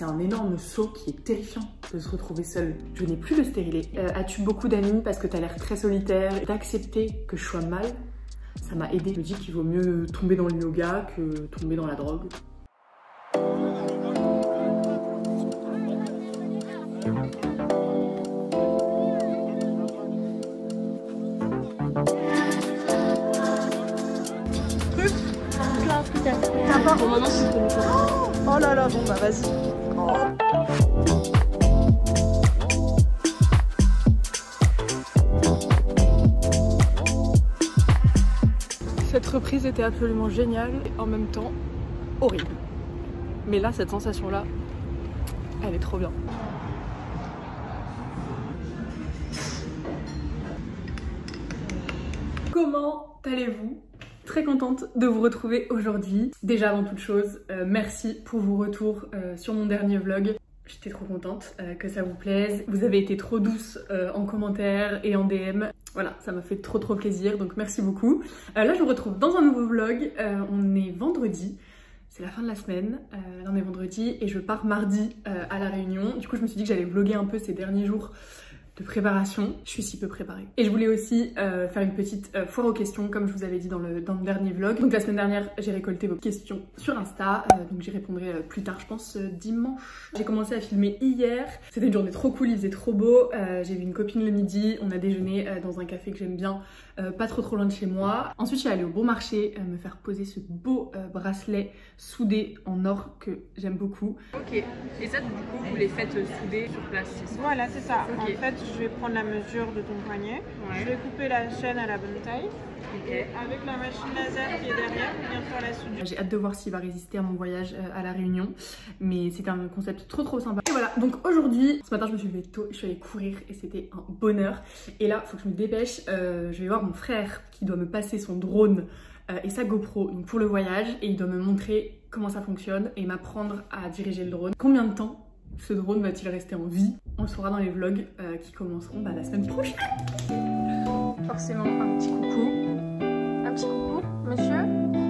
c'est un énorme saut qui est terrifiant de se retrouver seule. Je n'ai plus de stérilet. As-tu beaucoup d'amis parce que t'as l'air très solitaire? D'accepter que je sois mal, ça m'a aidé. Je me dis qu'il vaut mieux tomber dans le yoga que tomber dans la drogue. Bon, maintenant c'est connu. Oh là là, bon bah vas-y. Cette reprise était absolument géniale et en même temps horrible. Mais là, cette sensation-là, elle est trop bien. Comment allez-vous? Très contente de vous retrouver aujourd'hui. Déjà avant toute chose, merci pour vos retours sur mon dernier vlog. J'étais trop contente que ça vous plaise. Vous avez été trop douce en commentaire et en DM. Voilà, ça m'a fait trop plaisir, donc merci beaucoup. Là je vous retrouve dans un nouveau vlog. On est vendredi. C'est la fin de la semaine, là on est vendredi et je pars mardi à La Réunion. Du coup je me suis dit que j'allais vlogger un peu ces derniers jours de préparation. Je suis si peu préparée. Et je voulais aussi faire une petite foire aux questions comme je vous avais dit dans le dernier vlog. Donc la semaine dernière j'ai récolté vos questions sur Insta, donc j'y répondrai plus tard, je pense dimanche. J'ai commencé à filmer hier, c'était une journée trop cool, il faisait trop beau. J'ai vu une copine le midi, on a déjeuné dans un café que j'aime bien, pas trop loin de chez moi. Ensuite je suis allée au bon marché me faire poser ce beau bracelet soudé en or que j'aime beaucoup. Ok, et ça du coup vous les faites souder sur place, c'est ça? Voilà, c'est ça. Okay. En fait, je vais prendre la mesure de ton poignet. Ouais. Je vais couper la chaîne à la bonne taille. Okay. Et avec la machine laser qui est derrière, on vient faire la soudure. J'ai hâte de voir s'il va résister à mon voyage à La Réunion. Mais c'était un concept trop sympa. Et voilà, donc aujourd'hui, ce matin je me suis levée tôt, je suis allée courir et c'était un bonheur. Et là, il faut que je me dépêche. Je vais voir mon frère qui doit me passer son drone et sa GoPro donc pour le voyage. Et il doit me montrer comment ça fonctionne et m'apprendre à diriger le drone. Combien de temps ce drone va-t-il rester en vie? On le saura dans les vlogs qui commenceront la semaine prochaine. Forcément, un petit coucou. Un petit coucou, monsieur.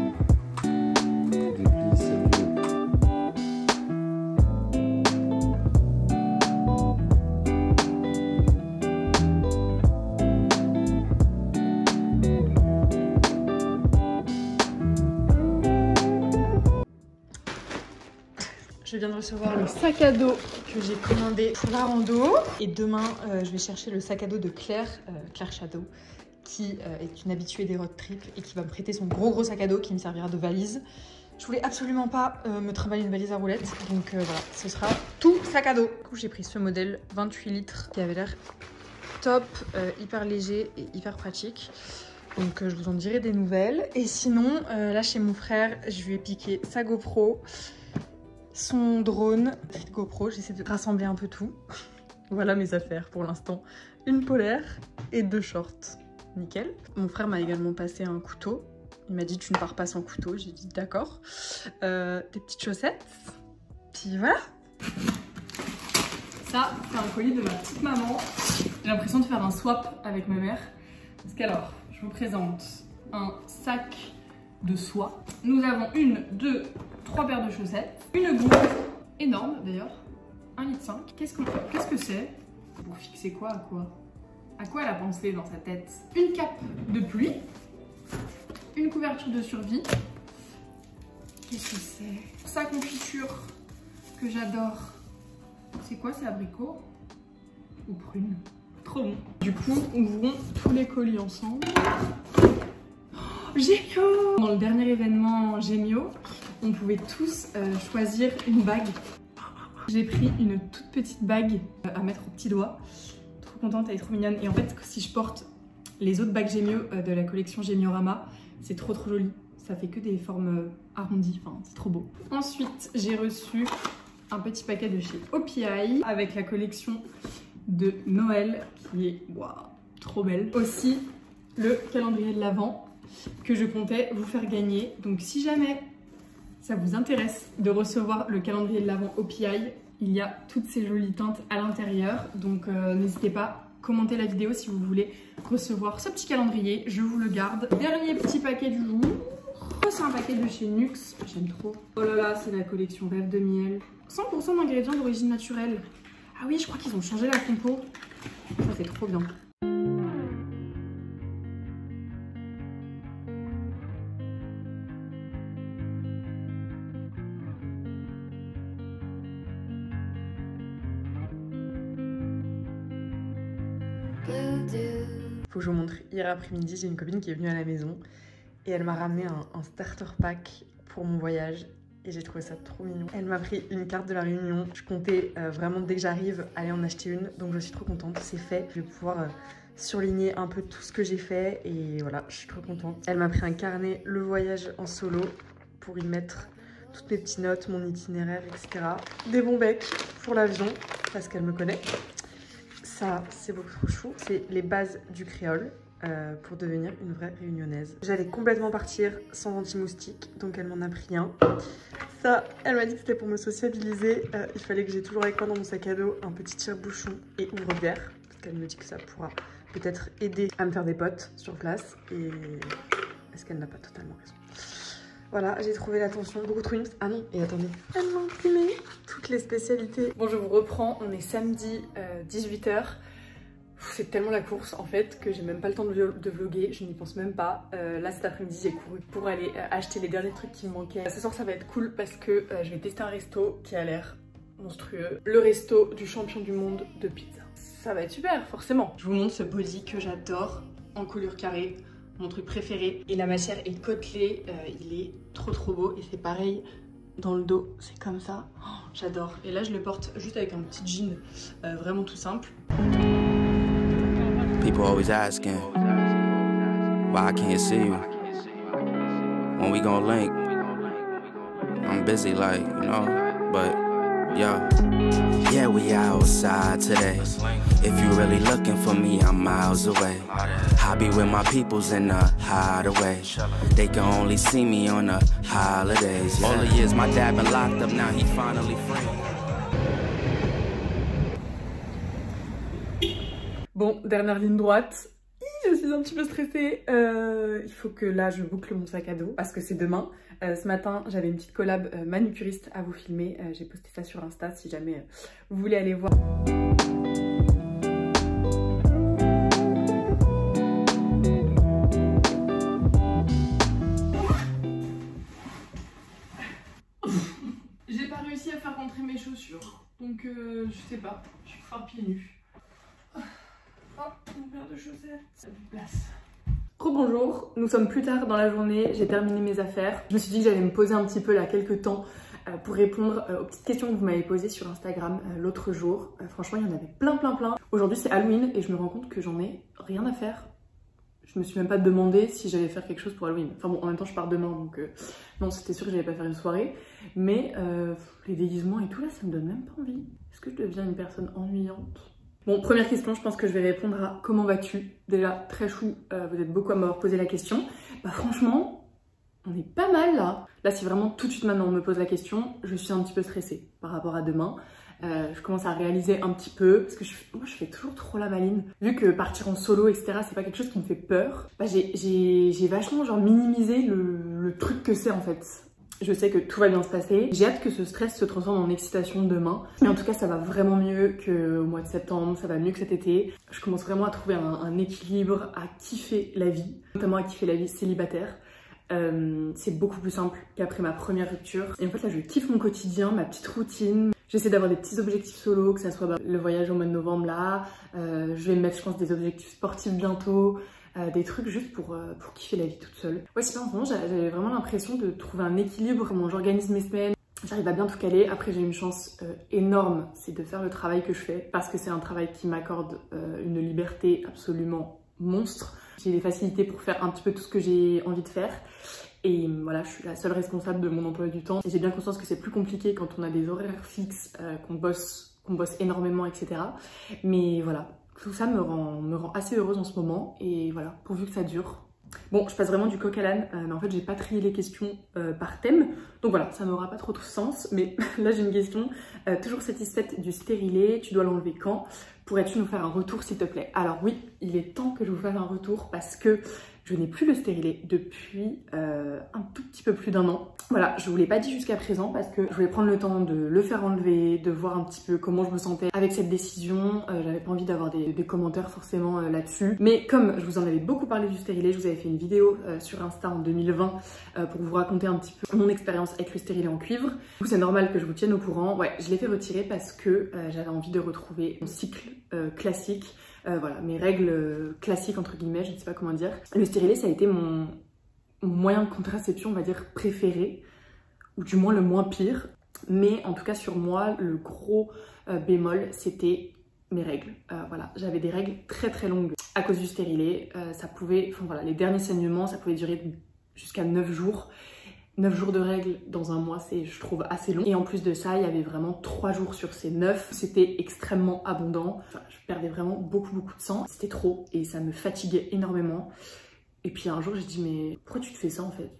Je viens de recevoir le sac à dos que j'ai commandé pour la rando. Et demain, je vais chercher le sac à dos de Claire, Claire Château, qui est une habituée des road trips et qui va me prêter son gros sac à dos qui me servira de valise. Je voulais absolument pas me trimballer une valise à roulettes, donc voilà, ce sera tout sac à dos. Du coup, j'ai pris ce modèle 28 litres qui avait l'air top, hyper léger et hyper pratique. Donc je vous en dirai des nouvelles. Et sinon, là chez mon frère, je lui ai piqué sa GoPro, son drone, GoPro, j'essaie de rassembler un peu tout. Voilà mes affaires pour l'instant. Une polaire et 2 shorts. Nickel. Mon frère m'a également passé un couteau. Il m'a dit tu ne pars pas sans couteau. J'ai dit d'accord. Des petites chaussettes. Puis voilà. Ça, c'est un colis de ma petite maman. J'ai l'impression de faire un swap avec ma mère. Parce qu'alors, je vous présente un sac de soie. Nous avons 1, 2, 3 paires de chaussettes, une gourde énorme d'ailleurs, 1,5 litre. Qu'est-ce que c'est? Pour fixer quoi à quoi? À quoi elle a pensé dans sa tête? Une cape de pluie, une couverture de survie. Qu'est-ce que c'est? Sa confiture que j'adore. C'est quoi? C'est abricot ou prune? Trop bon. Du coup, ouvrons tous les colis ensemble. Gémio! Dans le dernier événement Gémio, on pouvait tous choisir une bague. J'ai pris une toute petite bague à mettre au petit doigt. Trop contente, elle est trop mignonne. Et en fait, si je porte les autres bagues Gémio de la collection Gémiorama, c'est trop joli. Ça fait que des formes arrondies, enfin c'est trop beau. Ensuite, j'ai reçu un petit paquet de chez OPI avec la collection de Noël qui est trop belle. Aussi, le calendrier de l'Avent que je comptais vous faire gagner. Donc si jamais ça vous intéresse de recevoir le calendrier de l'Avent OPI, il y a toutes ces jolies teintes à l'intérieur. Donc n'hésitez pas, commentez la vidéo si vous voulez recevoir ce petit calendrier. Je vous le garde. Dernier petit paquet du jour. Oh, c'est un paquet de chez Nuxe, j'aime trop. Oh là là, c'est la collection Rêve de miel. 100% d'ingrédients d'origine naturelle. Ah oui, je crois qu'ils ont changé la compo. Ça, c'est trop bien. Faut que je vous montre. Hier après-midi, j'ai une copine qui est venue à la maison et elle m'a ramené un starter pack pour mon voyage et j'ai trouvé ça trop mignon. Elle m'a pris une carte de la Réunion. Je comptais vraiment dès que j'arrive aller en acheter une, donc je suis trop contente. C'est fait. Je vais pouvoir surligner un peu tout ce que j'ai fait et voilà, je suis trop contente. Elle m'a pris un carnet le voyage en solo pour y mettre toutes mes petites notes, mon itinéraire, etc. Des bons becs pour l'avion parce qu'elle me connaît. Ça, c'est beaucoup trop chou. C'est les bases du créole pour devenir une vraie réunionnaise. J'allais complètement partir sans anti-moustique, donc elle m'en a pris un. Ça, elle m'a dit que c'était pour me sociabiliser. Il fallait que j'ai toujours avec moi dans mon sac à dos un petit tire-bouchon et ouvre-bière, parce qu'elle me dit que ça pourra peut-être aider à me faire des potes sur place. Et est-ce qu'elle n'a pas totalement raison? Voilà, j'ai trouvé l'attention beaucoup trop mixte. Ah non, et attendez, elle m'a imprimé toutes les spécialités. Bon, je vous reprends, on est samedi 18h. C'est tellement la course en fait que j'ai même pas le temps de vlogger, je n'y pense même pas. Là cet après-midi j'ai couru pour aller acheter les derniers trucs qui me manquaient. Ce soir ça va être cool parce que je vais tester un resto qui a l'air monstrueux. Le resto du champion du monde de pizza. Ça va être super forcément. Je vous montre ce body que j'adore en couleur carrée. Mon truc préféré. Et la matière est côtelée, il est trop beau. Et c'est pareil dans le dos, c'est comme ça. Oh, j'adore. Et là je le porte juste avec un petit jean vraiment tout simple. People always asking why I can't see you. When we gon' link, I'm busy like, you know, but yeah, we outside today. If you really looking for me, I'm miles away. I be with my peoples in the hideaway. They can only see me on the holidays. All the years my dad been locked up, now he finally free. Bon, dernière ligne droite. Je suis un petit peu stressée. Il faut que là je boucle mon sac à dos parce que c'est demain. Ce matin j'avais une petite collab manucuriste à vous filmer. J'ai posté ça sur Insta si jamais vous voulez aller voir. J'ai pas réussi à faire rentrer mes chaussures. Donc je sais pas, je vais faire pieds nus. Oh, une paire de chaussettes, ça a plus de place. Rebonjour, nous sommes plus tard dans la journée, j'ai terminé mes affaires. Je me suis dit que j'allais me poser un petit peu là quelques temps pour répondre aux petites questions que vous m'avez posées sur Instagram l'autre jour. Franchement, il y en avait plein. Aujourd'hui, c'est Halloween et je me rends compte que j'en ai rien à faire. Je me suis même pas demandé si j'allais faire quelque chose pour Halloween. Enfin bon, en même temps, je pars demain, donc non, c'était sûr que j'allais pas faire une soirée. Mais les déguisements et tout là, ça me donne même pas envie. Est-ce que je deviens une personne ennuyante ? Bon, première question, je pense que je vais répondre à comment vas-tu? Déjà, très chou, vous êtes beaucoup à m'avoir posé la question. Bah franchement, on est pas mal là. Là, si vraiment tout de suite maintenant on me pose la question, je suis un petit peu stressée par rapport à demain. Je commence à réaliser un petit peu, parce que moi je fais toujours trop la maline. Vu que partir en solo, etc., c'est pas quelque chose qui me fait peur, bah, j'ai vachement genre minimisé le truc que c'est en fait. Je sais que tout va bien se passer. J'ai hâte que ce stress se transforme en excitation demain. Mais en tout cas, ça va vraiment mieux qu'au mois de septembre, ça va mieux que cet été. Je commence vraiment à trouver un équilibre, à kiffer la vie, notamment à kiffer la vie célibataire. C'est beaucoup plus simple qu'après ma première rupture. Et en fait là, je kiffe mon quotidien, ma petite routine. J'essaie d'avoir des petits objectifs solo, que ça soit le voyage au mois de novembre là. Je vais me mettre, je pense, des objectifs sportifs bientôt. Des trucs juste pour kiffer la vie toute seule. Ouais, c'est pas en ce moment, j'avais vraiment l'impression de trouver un équilibre, comment j'organise mes semaines. J'arrive à bien tout caler. Après, j'ai une chance énorme, c'est de faire le travail que je fais parce que c'est un travail qui m'accorde une liberté absolument monstre. J'ai des facilités pour faire un petit peu tout ce que j'ai envie de faire. Et voilà, je suis la seule responsable de mon emploi du temps. Et j'ai bien conscience que c'est plus compliqué quand on a des horaires fixes, qu'on bosse énormément, etc. Mais voilà. Tout ça me rend assez heureuse en ce moment et voilà, pourvu que ça dure. Bon, je passe vraiment du coq à l'âne, mais en fait j'ai pas trié les questions par thème, donc voilà, ça n'aura pas trop de sens, mais là j'ai une question. Toujours satisfaite du stérilet, tu dois l'enlever quand? Pourrais-tu nous faire un retour s'il te plaît? Alors oui, il est temps que je vous fasse un retour parce que Je n'ai plus le stérilet depuis un tout petit peu plus d'1 an. Voilà, je vous l'ai pas dit jusqu'à présent parce que je voulais prendre le temps de le faire enlever, de voir un petit peu comment je me sentais avec cette décision. J'avais pas envie d'avoir des commentaires forcément là-dessus. Mais comme je vous en avais beaucoup parlé du stérilet, je vous avais fait une vidéo sur Insta en 2020 pour vous raconter un petit peu mon expérience avec le stérilet en cuivre. Du coup, c'est normal que je vous tienne au courant. Ouais, je l'ai fait retirer parce que j'avais envie de retrouver mon cycle classique. Voilà, mes règles classiques entre guillemets, je ne sais pas comment dire. Le stérilet, ça a été mon moyen de contraception, on va dire, préféré, ou du moins le moins pire. Mais en tout cas sur moi, le gros bémol, c'était mes règles. Voilà, j'avais des règles très très longues à cause du stérilet. Ça pouvait, enfin voilà, les derniers saignements, ça pouvait durer jusqu'à 9 jours. 9 jours de règles dans un mois, c'est, je trouve, assez long. Et en plus de ça, il y avait vraiment 3 jours sur ces 9. C'était extrêmement abondant. Enfin, je perdais vraiment beaucoup de sang. C'était trop et ça me fatiguait énormément. Et puis un jour, j'ai dit, mais pourquoi tu te fais ça en fait?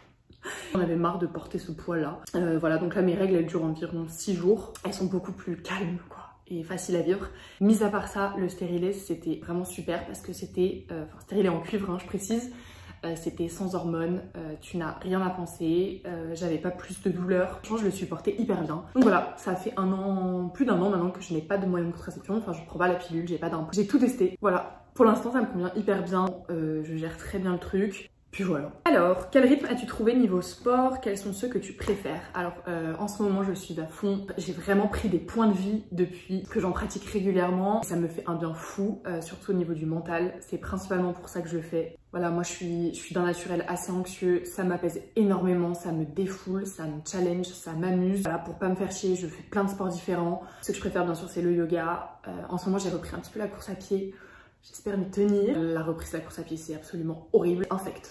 On avait marre de porter ce poids-là. Voilà, donc là, mes règles, elles durent environ 6 jours. Elles sont beaucoup plus calmes, quoi, et facile à vivre. Mis à part ça, le stérilet, c'était vraiment super parce que c'était, enfin, stérilet en cuivre, hein, je précise. C'était sans hormones, tu n'as rien à penser, j'avais pas plus de douleur. Franchement, je le supportais hyper bien. Donc voilà, ça fait un an, plus d'1 an maintenant que je n'ai pas de moyen de contraception. Enfin, je prends pas la pilule, j'ai pas d'impôt. J'ai tout testé. Voilà, pour l'instant, ça me convient hyper bien. Je gère très bien le truc. Puis voilà. Alors, quel rythme as-tu trouvé niveau sport? Quels sont ceux que tu préfères? Alors, en ce moment, je suis à fond. J'ai vraiment pris des points de vie depuis que j'en pratique régulièrement. Ça me fait un bien fou, surtout au niveau du mental. C'est principalement pour ça que je le fais. Voilà, moi, je suis d'un naturel assez anxieux. Ça m'apaise énormément, ça me défoule, ça me challenge, ça m'amuse. Voilà, pour pas me faire chier, je fais plein de sports différents. Ce que je préfère, bien sûr, c'est le yoga. En ce moment, j'ai repris un petit peu la course à pied. J'espère m'y tenir. La reprise de la course à pied, c'est absolument horrible. Infect.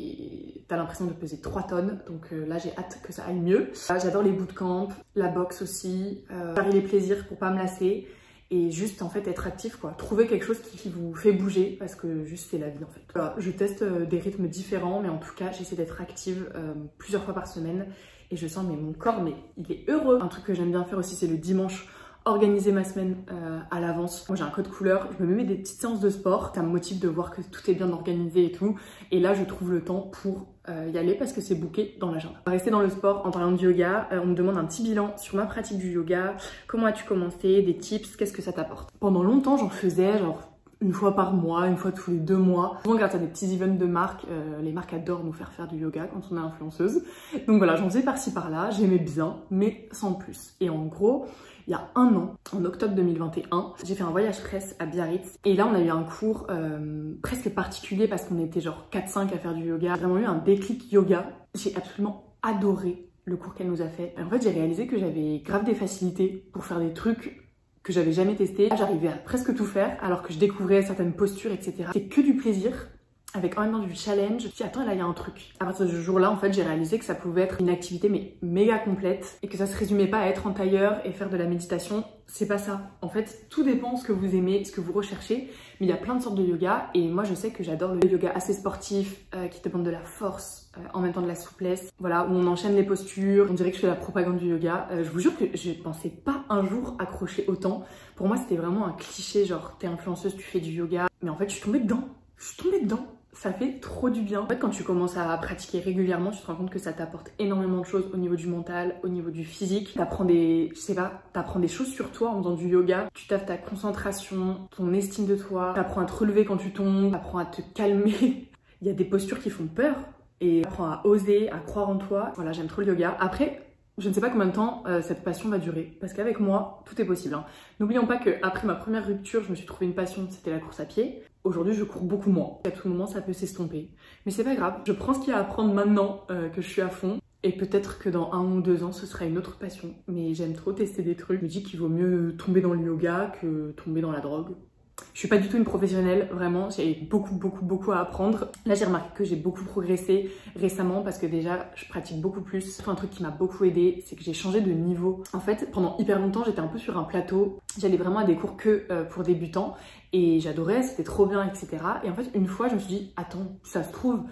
T'as l'impression de peser 3 tonnes. Donc là, j'ai hâte que ça aille mieux. J'adore les bootcamps, la boxe aussi. Varier les plaisirs pour pas me lasser. Et juste, en fait, être actif, quoi. Trouver quelque chose qui vous fait bouger. Parce que juste, c'est la vie, en fait. Voilà, je teste des rythmes différents. Mais en tout cas, j'essaie d'être active plusieurs fois par semaine. Et je sens, mais mon corps, mais il est heureux. Un truc que j'aime bien faire aussi, c'est le dimanche. Organiser ma semaine à l'avance. Moi j'ai un code couleur, je me mets des petites séances de sport, ça me motive de voir que tout est bien organisé et tout. Et là je trouve le temps pour y aller parce que c'est booké dans l'agenda. On va rester dans le sport en parlant du yoga. On me demande un petit bilan sur ma pratique du yoga. Comment as-tu commencé? Des tips? Qu'est-ce que ça t'apporte? Pendant longtemps j'en faisais genre une fois par mois, une fois tous les 2 mois. Souvent grâce à des petits events de marques, les marques adorent nous faire du yoga quand on est influenceuse. Donc voilà, j'en faisais par-ci par-là, j'aimais bien, mais sans plus. Et en gros, il y a 1 an, en octobre 2021, j'ai fait un voyage presse à Biarritz. Et là, on a eu un cours presque particulier parce qu'on était genre 4-5 à faire du yoga. J'ai vraiment eu un déclic yoga. J'ai absolument adoré le cours qu'elle nous a fait. En fait, j'ai réalisé que j'avais grave des facilités pour faire des trucs que j'avais jamais testé. J'arrivais à presque tout faire alors que je découvrais certaines postures, etc. C'est que du plaisir avec en même temps du challenge. Je me suis dit, attends, là il y a un truc. À partir de ce jour-là, en fait, j'ai réalisé que ça pouvait être une activité mais méga complète et que ça se résumait pas à être en tailleur et faire de la méditation. C'est pas ça. En fait, tout dépend ce que vous aimez, ce que vous recherchez. Mais il y a plein de sortes de yoga et moi, je sais que j'adore le yoga assez sportif qui demande de la force, en même temps de la souplesse. Voilà, où on enchaîne les postures. On dirait que je fais la propagande du yoga. Je vous jure que je pensais pas un jour accrocher autant. Pour moi, c'était vraiment un cliché, genre t'es influenceuse, tu fais du yoga. Mais en fait, je suis tombée dedans. Je suis tombée dedans. Ça fait trop du bien. En fait, quand tu commences à pratiquer régulièrement, tu te rends compte que ça t'apporte énormément de choses au niveau du mental, au niveau du physique. T'apprends des, je sais pas, t'apprends des choses sur toi en faisant du yoga. Tu taffes ta concentration, ton estime de toi. T'apprends à te relever quand tu tombes. T'apprends à te calmer. Il y a des postures qui font peur et t'apprends à oser, à croire en toi. Voilà, j'aime trop le yoga. Après, je ne sais pas combien de temps cette passion va durer. Parce qu'avec moi, tout est possible. Hein. N'oublions pas qu'après ma première rupture, je me suis trouvé une passion, c'était la course à pied. Aujourd'hui, je cours beaucoup moins. À tout moment, ça peut s'estomper. Mais c'est pas grave. Je prends ce qu'il y a à apprendre maintenant que je suis à fond. Et peut-être que dans 1 ou 2 ans, ce sera une autre passion. Mais j'aime trop tester des trucs. Je me dis qu'il vaut mieux tomber dans le yoga que tomber dans la drogue. Je suis pas du tout une professionnelle, vraiment, j'ai beaucoup à apprendre. Là, j'ai remarqué que j'ai beaucoup progressé récemment parce que déjà, je pratique beaucoup plus. Un truc qui m'a beaucoup aidé, c'est que j'ai changé de niveau. En fait, pendant hyper longtemps, j'étais un peu sur un plateau. J'allais vraiment à des cours que pour débutants et j'adorais, c'était trop bien, etc. Et en fait, une fois, je me suis dit, attends, ça se trouve,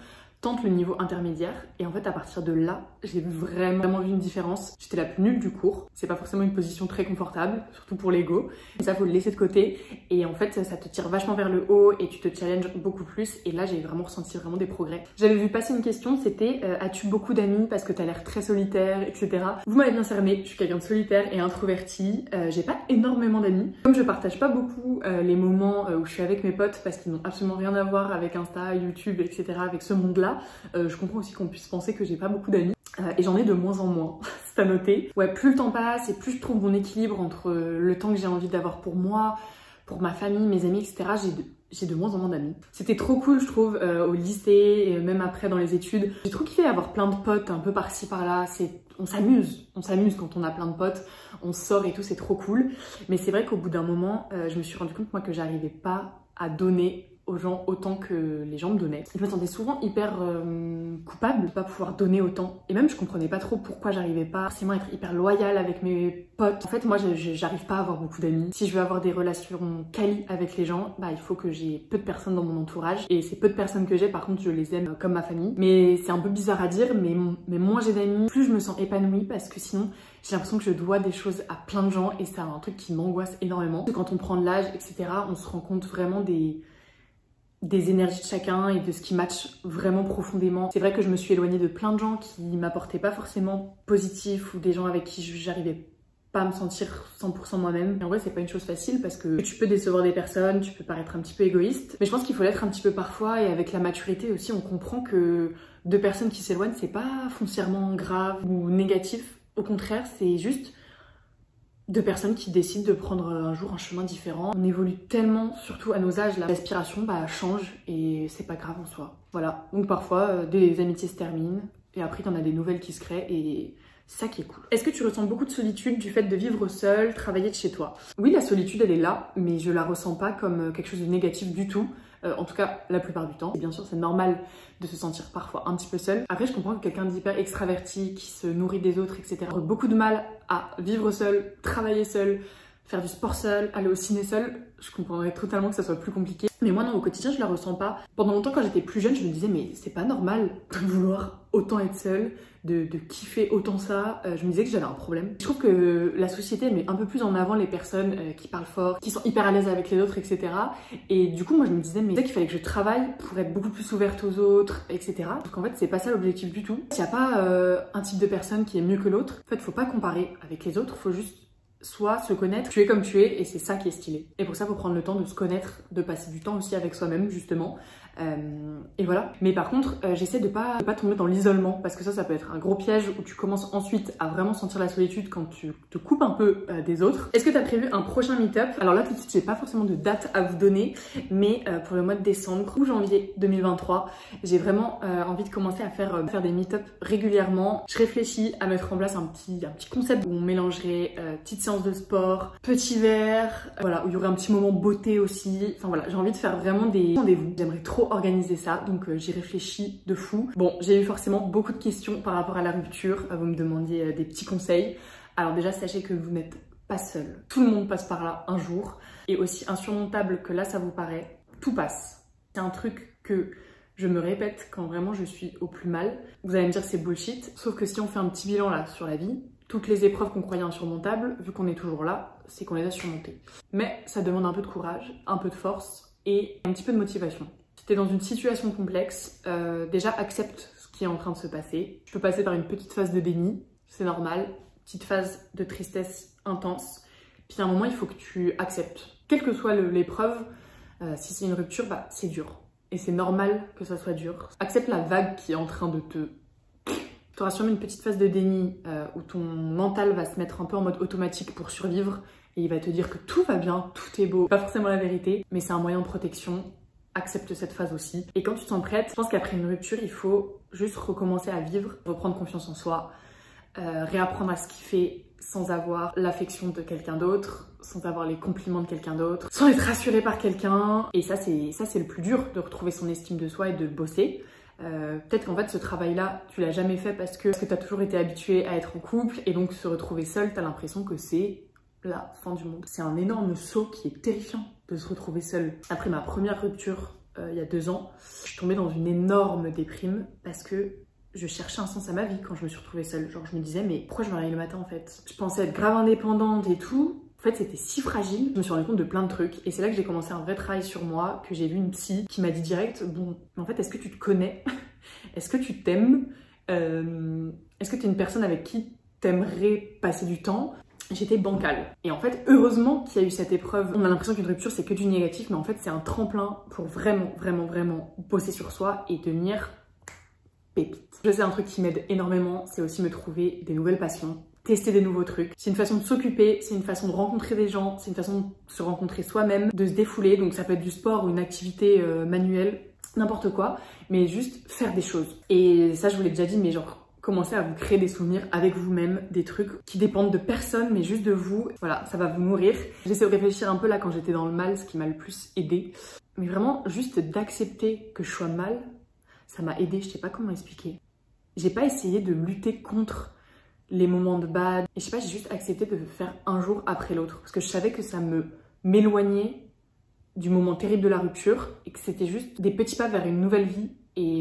tente le niveau intermédiaire et en fait à partir de là j'ai vraiment vu une différence. J'étais la plus nulle du cours, c'est pas forcément une position très confortable, surtout pour l'ego, ça faut le laisser de côté et en fait ça te tire vachement vers le haut et tu te challenges beaucoup plus et là j'ai vraiment ressenti des progrès. J'avais vu passer une question, c'était as-tu beaucoup d'amis parce que t'as l'air très solitaire, etc. Vous m'avez bien cerné, je suis quelqu'un de solitaire et introverti, j'ai pas énormément d'amis. Comme je partage pas beaucoup les moments où je suis avec mes potes parce qu'ils n'ont absolument rien à voir avec Insta, YouTube, etc., avec ce monde-là, je comprends aussi qu'on puisse penser que j'ai pas beaucoup d'amis. Et j'en ai de moins en moins, c'est à noter. Ouais, plus le temps passe et plus je trouve mon équilibre entre le temps que j'ai envie d'avoir pour moi, pour ma famille, mes amis, etc., j'ai de moins en moins d'amis. C'était trop cool, je trouve, au lycée et même après dans les études. J'ai trop kiffé avoir plein de potes un peu par-ci par-là. On s'amuse quand on a plein de potes, on sort et tout, c'est trop cool. Mais c'est vrai qu'au bout d'un moment, je me suis rendu compte moi que j'arrivais pas à donner aux gens autant que les gens me donnaient. Je me sentais souvent hyper coupable de pas pouvoir donner autant. Et même je comprenais pas trop pourquoi j'arrivais pas forcément à être hyper loyale avec mes potes. En fait moi j'arrive pas à avoir beaucoup d'amis. Si je veux avoir des relations quali avec les gens, bah il faut que j'ai peu de personnes dans mon entourage. Et ces peu de personnes que j'ai par contre je les aime comme ma famille. Mais c'est un peu bizarre à dire, mais moins j'ai d'amis, plus je me sens épanouie parce que sinon j'ai l'impression que je dois des choses à plein de gens et c'est un truc qui m'angoisse énormément. Quand on prend de l'âge, etc., on se rend compte vraiment des énergies de chacun et de ce qui match vraiment profondément. C'est vrai que je me suis éloignée de plein de gens qui m'apportaient pas forcément positif ou des gens avec qui j'arrivais pas à me sentir 100% moi-même. Et en vrai, c'est pas une chose facile parce que tu peux décevoir des personnes, tu peux paraître un petit peu égoïste, mais je pense qu'il faut l'être un petit peu parfois et avec la maturité aussi, on comprend que deux personnes qui s'éloignent, c'est pas foncièrement grave ou négatif. Au contraire, c'est juste deux personnes qui décident de prendre un jour un chemin différent. On évolue tellement, surtout à nos âges, la respiration change et c'est pas grave en soi. Voilà, donc parfois des amitiés se terminent et après il y en a des nouvelles qui se créent et c'est ça qui est cool. Est-ce que tu ressens beaucoup de solitude du fait de vivre seule, travailler de chez toi? Oui, la solitude elle est là, mais je la ressens pas comme quelque chose de négatif du tout. En tout cas, la plupart du temps. Et bien sûr, c'est normal de se sentir parfois un petit peu seul. Après, je comprends que quelqu'un d'hyper extraverti, qui se nourrit des autres, etc., a beaucoup de mal à vivre seul, travailler seul, faire du sport seul, aller au ciné seul. Je comprendrais totalement que ça soit plus compliqué. Mais moi, non, au quotidien, je la ressens pas. Pendant longtemps, quand j'étais plus jeune, je me disais, mais c'est pas normal de vouloir autant être seule, de kiffer autant ça. Je me disais que j'avais un problème. Je trouve que la société met un peu plus en avant les personnes qui parlent fort, qui sont hyper à l'aise avec les autres, etc. Et du coup, moi, je me disais, mais c'est qu'il fallait que je travaille pour être beaucoup plus ouverte aux autres, etc. Donc en fait, c'est pas ça l'objectif du tout. S'il n'y a pas un type de personne qui est mieux que l'autre, en fait, faut pas comparer avec les autres, faut juste soit se connaître, tu es comme tu es et c'est ça qui est stylé. Et pour ça, il faut prendre le temps de se connaître, de passer du temps aussi avec soi-même justement. Et voilà. Mais par contre, j'essaie de pas tomber dans l'isolement parce que ça peut être un gros piège où tu commences ensuite à vraiment sentir la solitude quand tu te coupes un peu des autres. Est-ce que tu as prévu un prochain meet-up? Alors là, tout de suite, j'ai pas forcément de date à vous donner, mais pour le mois de décembre ou janvier 2023, j'ai vraiment envie de commencer à faire des meet-up régulièrement. Je réfléchis à mettre en place un petit concept où on mélangerait petite séance de sport, petit verre, voilà, où il y aurait un petit moment beauté aussi. Enfin voilà, j'ai envie de faire vraiment des rendez-vous. J'aimerais trop organiser ça, donc j'y réfléchis de fou. Bon, j'ai eu forcément beaucoup de questions par rapport à la rupture. Vous me demandiez des petits conseils. Alors déjà, sachez que vous n'êtes pas seul. Tout le monde passe par là un jour. Et aussi insurmontable que là, ça vous paraît, tout passe. C'est un truc que je me répète quand vraiment je suis au plus mal. Vous allez me dire c'est bullshit, sauf que si on fait un petit bilan là sur la vie, toutes les épreuves qu'on croyait insurmontables, vu qu'on est toujours là, c'est qu'on les a surmontées. Mais ça demande un peu de courage, un peu de force et un petit peu de motivation. Si t'es dans une situation complexe, déjà accepte ce qui est en train de se passer. Tu peux passer par une petite phase de déni, c'est normal, petite phase de tristesse intense. Puis à un moment, il faut que tu acceptes. Quelle que soit l'épreuve, si c'est une rupture, c'est dur. Et c'est normal que ça soit dur. Accepte la vague qui est en train de te... Tu auras sûrement une petite phase de déni où ton mental va se mettre un peu en mode automatique pour survivre et il va te dire que tout va bien, tout est beau. Pas forcément la vérité, mais c'est un moyen de protection. Accepte cette phase aussi. Et quand tu t'en prêtes, je pense qu'après une rupture, il faut juste recommencer à vivre, reprendre confiance en soi, réapprendre à se kiffer sans avoir l'affection de quelqu'un d'autre, sans avoir les compliments de quelqu'un d'autre, sans être rassuré par quelqu'un. Et ça, c'est le plus dur, de retrouver son estime de soi et de bosser. Peut-être qu'en fait ce travail-là, tu l'as jamais fait parce que tu as toujours été habitué à être en couple et donc se retrouver seule, tu as l'impression que c'est la fin du monde. C'est un énorme saut qui est terrifiant de se retrouver seule. Après ma première rupture il y a 2 ans. Je suis tombée dans une énorme déprime parce que je cherchais un sens à ma vie quand je me suis retrouvée seule. Genre je me disais mais pourquoi je me réveille le matin en fait? Je pensais être grave indépendante et tout. En fait c'était si fragile. Je me suis rendu compte de plein de trucs et c'est là que j'ai commencé un vrai travail sur moi, que j'ai vu une psy qui m'a dit direct bon en fait est-ce que tu te connais? Est-ce que tu t'aimes? Est-ce que tu es une personne avec qui t'aimerais passer du temps? J'étais bancale. Et en fait, heureusement qu'il y a eu cette épreuve. On a l'impression qu'une rupture, c'est que du négatif, mais en fait, c'est un tremplin pour vraiment, vraiment, vraiment bosser sur soi et devenir pépite. Je sais, un truc qui m'aide énormément, c'est aussi me trouver des nouvelles passions, tester des nouveaux trucs. C'est une façon de s'occuper, c'est une façon de rencontrer des gens, c'est une façon de se rencontrer soi-même, de se défouler. Donc ça peut être du sport ou une activité manuelle, n'importe quoi, mais juste faire des choses. Et ça, je vous l'ai déjà dit, mais genre commencez à vous créer des souvenirs avec vous-même, des trucs qui dépendent de personne, mais juste de vous. Voilà, ça va vous nourrir. J'essaie de réfléchir un peu là quand j'étais dans le mal, ce qui m'a le plus aidé. Mais vraiment, juste d'accepter que je sois mal, ça m'a aidé, je sais pas comment expliquer. J'ai pas essayé de lutter contre les moments de bad. Et je sais pas, j'ai juste accepté de faire un jour après l'autre. Parce que je savais que ça m'éloignait du moment terrible de la rupture et que c'était juste des petits pas vers une nouvelle vie et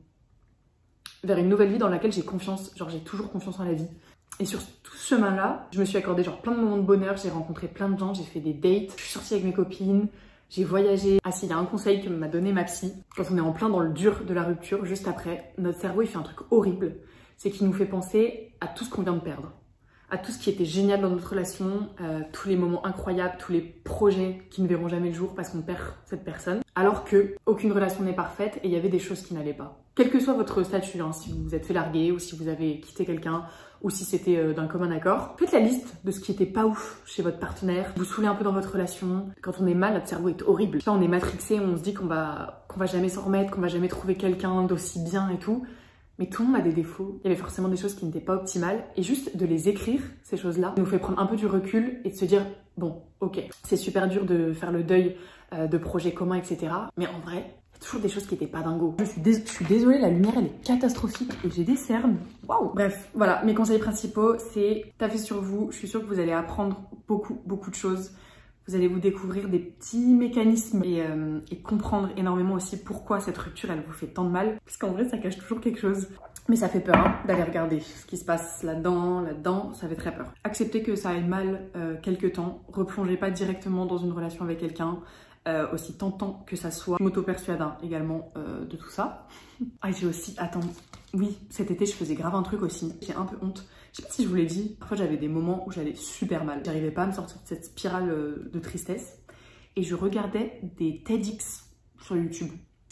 vers une nouvelle vie dans laquelle j'ai confiance, genre j'ai toujours confiance en la vie. Et sur tout ce chemin-là, je me suis accordé genre plein de moments de bonheur, j'ai rencontré plein de gens, j'ai fait des dates, je suis sortie avec mes copines, j'ai voyagé. Ah si, il y a un conseil que m'a donné ma psy, quand on est en plein dans le dur de la rupture, juste après, notre cerveau il fait un truc horrible, c'est qu'il nous fait penser à tout ce qu'on vient de perdre, à tout ce qui était génial dans notre relation, tous les moments incroyables, tous les projets qui ne verront jamais le jour parce qu'on perd cette personne, alors que aucune relation n'est parfaite et il y avait des choses qui n'allaient pas. Quel que soit votre statut, hein, si vous vous êtes fait larguer ou si vous avez quitté quelqu'un ou si c'était d'un commun accord, faites la liste de ce qui était pas ouf chez votre partenaire, vous saoulez un peu dans votre relation. Quand on est mal, notre cerveau est horrible. Là, on est matrixé, on se dit qu'on va jamais s'en remettre, qu'on va jamais trouver quelqu'un d'aussi bien et tout. Mais tout le monde a des défauts. Il y avait forcément des choses qui n'étaient pas optimales. Et juste de les écrire, ces choses-là, nous fait prendre un peu du recul et de se dire, bon, ok, c'est super dur de faire le deuil de projets communs, etc. Mais en vrai, il y a toujours des choses qui n'étaient pas dingo. Je suis désolée, la lumière, elle est catastrophique et j'ai des cernes. Waouh! Bref, voilà, mes conseils principaux, c'est taffer sur vous. Je suis sûre que vous allez apprendre beaucoup de choses. Vous allez vous découvrir des petits mécanismes et comprendre énormément aussi pourquoi cette rupture, elle vous fait tant de mal. Parce qu'en vrai, ça cache toujours quelque chose. Mais ça fait peur hein, d'aller regarder ce qui se passe là-dedans, ça fait très peur. Acceptez que ça aille mal quelques temps. Replongez pas directement dans une relation avec quelqu'un, aussi tentant que ça soit. Je m'auto-persuade hein, également de tout ça. Ah, j'ai aussi... Attends, oui, cet été, je faisais grave un truc aussi. J'ai un peu honte. Je sais pas si je vous l'ai dit, parfois j'avais des moments où j'allais super mal. J'arrivais pas à me sortir de cette spirale de tristesse. Et je regardais des TEDx sur YouTube,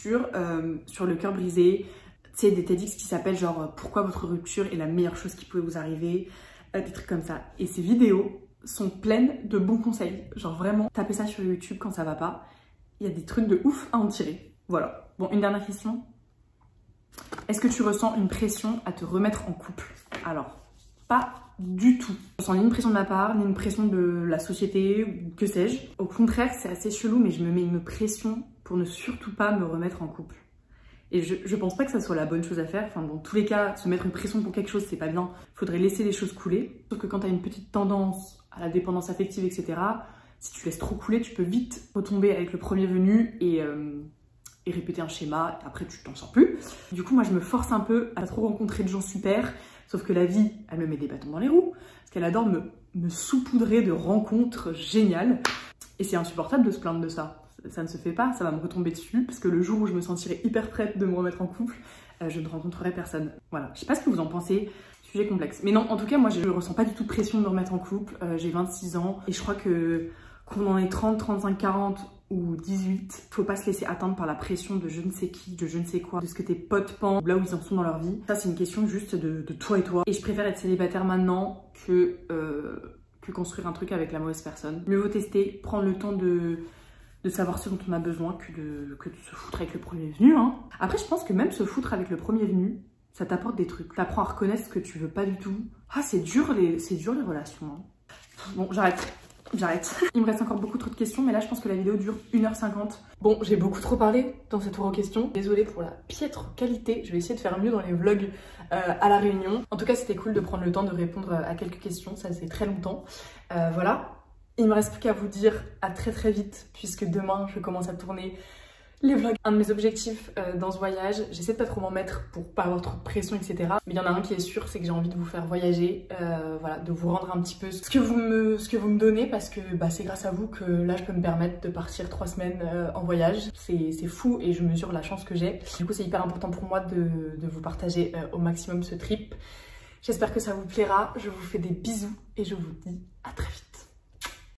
sur le cœur brisé. Tu sais, des TEDx qui s'appellent genre « Pourquoi votre rupture est la meilleure chose qui pouvait vous arriver ?» Des trucs comme ça. Et ces vidéos sont pleines de bons conseils. Genre vraiment, tapez ça sur YouTube quand ça va pas. Il y a des trucs de ouf à en tirer. Voilà. Bon, une dernière question. Est-ce que tu ressens une pression à te remettre en couple? Alors... Pas du tout. Je ressens ni une pression de ma part, ni une pression de la société, ou que sais-je. Au contraire, c'est assez chelou, mais je me mets une pression pour ne surtout pas me remettre en couple. Et je pense pas que ça soit la bonne chose à faire. Enfin, dans tous les cas, se mettre une pression pour quelque chose, c'est pas bien. Faudrait laisser les choses couler. Sauf que quand t'as une petite tendance à la dépendance affective, etc., si tu laisses trop couler, tu peux vite retomber avec le premier venu et répéter un schéma. Et après, tu t'en sors plus. Du coup, moi, je me force un peu à trop rencontrer de gens super. Sauf que la vie, elle me met des bâtons dans les roues, parce qu'elle adore me saupoudrer de rencontres géniales. Et c'est insupportable de se plaindre de ça. Ça ne se fait pas, ça va me retomber dessus, parce que le jour où je me sentirai hyper prête de me remettre en couple, je ne rencontrerai personne. Voilà, je sais pas ce que vous en pensez, sujet complexe. Mais non, en tout cas, moi, je ne ressens pas du tout de pression de me remettre en couple. J'ai 26 ans, et je crois qu'on en est 30, 35, 40... ou 18, faut pas se laisser atteindre par la pression de je ne sais qui, de je ne sais quoi, de ce que tes potes pensent, là où ils en sont dans leur vie. Ça, c'est une question juste de toi et toi. Et je préfère être célibataire maintenant que construire un truc avec la mauvaise personne. Mieux vaut tester, prendre le temps de savoir ce dont on a besoin que de se foutre avec le premier venu. Hein. Après, je pense que même se foutre avec le premier venu, ça t'apporte des trucs. T'apprends à reconnaître ce que tu veux pas du tout. Ah, c'est dur les relations. Hein. Bon, j'arrête. Il me reste encore beaucoup trop de questions, mais là je pense que la vidéo dure 1h50. Bon, j'ai beaucoup trop parlé dans cette tour en question. Désolée pour la piètre qualité. Je vais essayer de faire mieux dans les vlogs à la Réunion. En tout cas, c'était cool de prendre le temps de répondre à quelques questions. Ça faisait très longtemps. Voilà. Il me reste plus qu'à vous dire à très vite, puisque demain je commence à tourner les vlogs. Un de mes objectifs dans ce voyage, j'essaie de pas trop m'en mettre pour pas avoir trop de pression, etc. Mais il y en a un qui est sûr, c'est que j'ai envie de vous faire voyager, voilà, de vous rendre un petit peu ce que vous me donnez, parce que bah, c'est grâce à vous que là je peux me permettre de partir 3 semaines en voyage. C'est fou et je mesure la chance que j'ai. Du coup c'est hyper important pour moi de vous partager au maximum ce trip. J'espère que ça vous plaira, je vous fais des bisous et je vous dis à très vite.